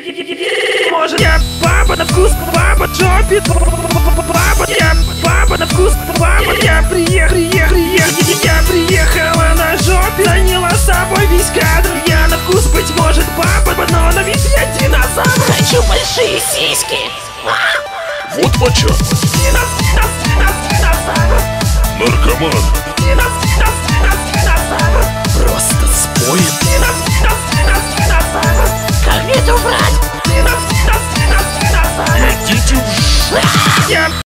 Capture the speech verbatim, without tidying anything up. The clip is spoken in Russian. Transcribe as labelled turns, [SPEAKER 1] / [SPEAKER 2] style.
[SPEAKER 1] Может, я баба на вкус, баба жопит. Баба, я баба на вкус, баба. Я приехал, приехал, я приехала на жопе. Заняла с собой весь кадр. Я на вкус, быть может, баба, но на вид я динозавр.
[SPEAKER 2] Хочу большие сиськи.
[SPEAKER 3] Вот моча.
[SPEAKER 1] Динозавр.
[SPEAKER 3] Наркоман.
[SPEAKER 1] Динозавр.